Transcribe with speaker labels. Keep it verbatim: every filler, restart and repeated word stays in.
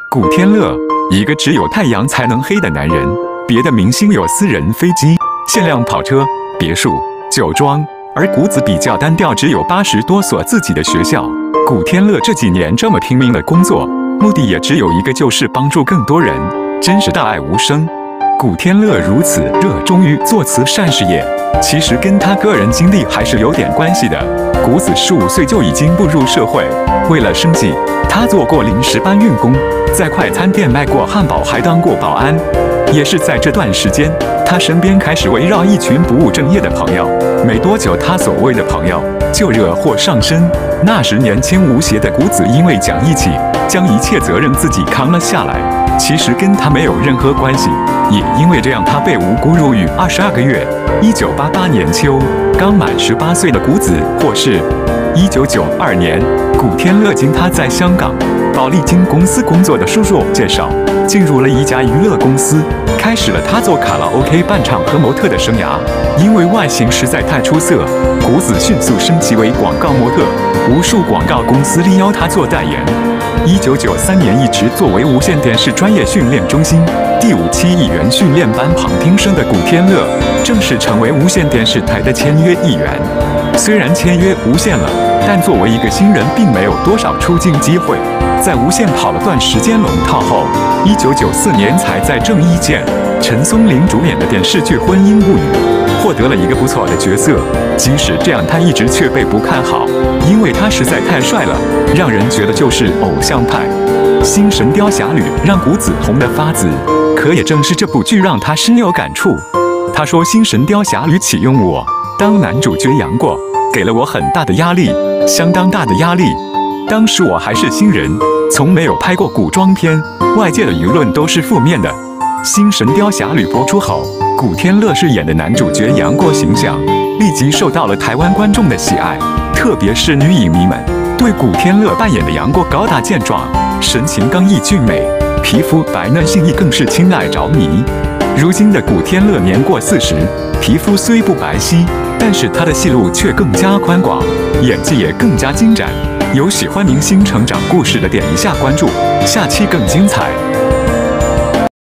Speaker 1: 古天乐，一个只有太阳才能黑的男人。别的明星有私人飞机、限量跑车、别墅、酒庄，而谷子比较单调，只有八十多所自己的学校。古天乐这几年这么拼命的工作，目的也只有一个，就是帮助更多人，真是大爱无声。古天乐如此热衷于做慈善事业，其实跟他个人经历还是有点关系的。谷子十五岁就已经步入社会，为了生计，他做过临时搬运工，在快餐店卖过汉堡，还当过保安。也是在这段时间，他身边开始围绕一群不务正业的朋友。没多久，他所谓的朋友就惹祸上身。那时年轻无邪的谷子因为讲义气，将一切责任自己扛了下来，其实跟他没有任何关系。也因为这样，他被无辜入狱二十二个月。一九八八年秋，刚满十八岁的谷子获释。一九九二年，古天乐经他在香港宝丽金公司工作的叔叔介绍，进入了一家娱乐公司，开始了他做卡拉 OK 伴唱和模特的生涯。因为外形实在太出色，谷子迅速升级为广告模特，无数广告公司力邀他做代言。一九九三年，一直作为无线电视专业训练中心第五期艺员训练班旁听生的古天乐，正式成为无线电视台的签约艺员。虽然签约无线了，但作为一个新人，并没有多少出镜机会。在无线跑了段时间龙套后，一九九四年才在郑伊健、陈松伶主演的电视剧《婚姻物语》获得了一个不错的角色。即使这样，他一直却被不看好，因为他实在太帅了，让人觉得就是偶像派。《新神雕侠侣》让谷子红得发紫，可也正是这部剧让他深有感触。他说：“《新神雕侠侣》启用我当男主角杨过，给了我很大的压力，相当大的压力。当时我还是新人，从没有拍过古装片，外界的舆论都是负面的。《新神雕侠侣》播出后，古天乐饰演的男主角杨过形象立即受到了台湾观众的喜爱，特别是女影迷们对古天乐扮演的杨过高大健壮、神情刚毅俊美、皮肤白嫩细腻，更是青睐着迷。如今的古天乐年过四十，皮肤虽不白皙，但是他的戏路却更加宽广，演技也更加精湛。有喜欢明星成长故事的，点一下关注，下期更精彩。